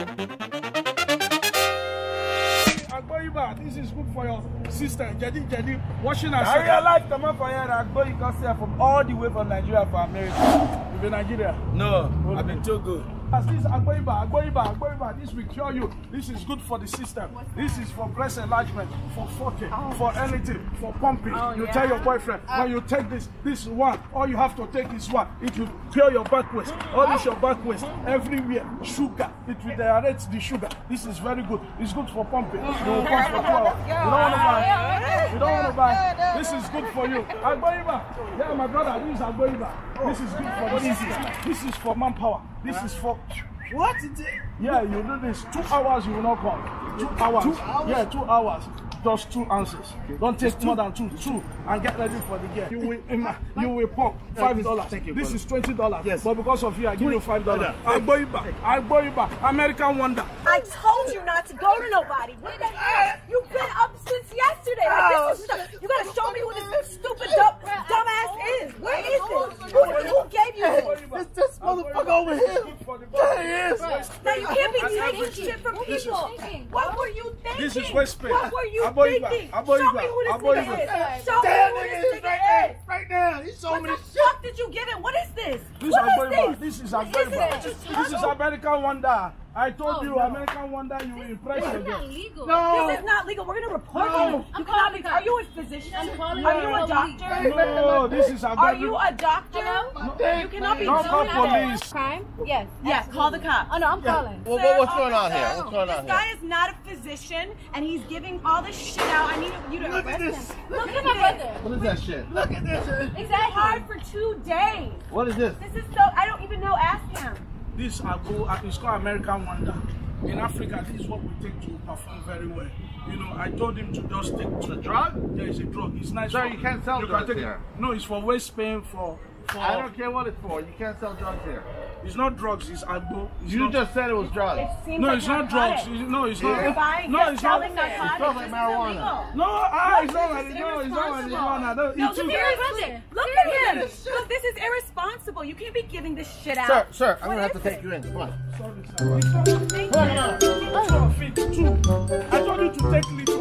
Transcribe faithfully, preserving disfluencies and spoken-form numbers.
This is good for your sister, Jadi Jadi, washing her. I realize the man for here that go you can see from all the way from Nigeria for America. You been Nigeria? No, okay. I've been too good. As this Agboiba, Agboiba, Agboiba, this will cure you. This is good for the system. This is for breast enlargement, for fucking, oh. for anything, for pumping. Oh, you yeah? tell your boyfriend, uh, when you take this, this one, all you have to take is one. It will cure your back waist. All this your back waist, everywhere. Sugar, it will direct the sugar. This is very good. It's good for pumping. You will pump for two hours. You don't want to buy. You don't want to buy. This is good for you. Agboiba. Yeah, my brother, this is Agboiba. This is good for the system. This is for manpower. This is for what is it? Yeah, you do this two hours. You will not come. Two hours. Two hours. Yeah, two hours. Just two answers. Don't take two. more than two. Two and get ready for the game. You will, you will pump five dollars. This is twenty dollars. Yes. But because of you, I give you five dollars. Agboiba, Agboiba, American Wonder. I told you not to go to nobody. What the hell? You've been up since yesterday. Like, this is, you gotta show me who this stupid dumb, dumbass is. Where is this? Who, who gave you this? It's this motherfucker over here. There he is. Now you can't be taking shit from people. What were you thinking? This is West Spain. What were you Agboiba, thinking? Agboiba, Show me who this Agboiba. nigga is. Show me Damn, who nigga this is right nigga there. is. Right now. He's showing What me the the shit. fuck did you give him? What is this? This What is is Agboiba. this? This is What is Agboiba. this? This is American Wonder. I told Oh, you, no. American Wonder, you will impress This your is girl. not legal. No. This is not legal. We're gonna report No. you. You cannot be. Are you a physician? I'm calling Are you a the doctor? No, this is Agboiba. Are you a doctor? Hello? You cannot be Don't call doing that. police. Crime? Yes. Yes, call the cops. Oh no, I'm calling. Well, what, what's going on here? What's going This on guy here? is not a physician, and he's giving all this shit out. I need you to Look at arrest this. him. Look at my brother. What is that shit? Look at this. It's been hard for two days. What is this? This is so. I don't even know. Ask him. This Agbo, uh, it's called American Wonder. In Africa, this is what we take to perform very well. You know, I told him to just take It's a drug? There is a drug. It's nice. Sir, for, you can't sell you drugs can take here. It. No, it's for waist pain. For, for I don't care what it's for. You can't sell drugs here. It's not drugs. It's Agbo. It's You not, just said it was drugs. It seems No, like it's not narcotics. drugs. It's, no, it's You're not. buying, No, you're it's not. selling narcotics. It smells like This is marijuana. illegal. No, ah, it's No, not. this It's is not. It's not irresponsible. marijuana. No, No, it's too- seriously. Look at him. Look, this is irresponsible. You can't be giving this shit out. Sir, sir, I'm What going to have to is take it? you in. Come on. Sorry, sir. It's not- Thank Come you. on, come on. Two. I told you to take little.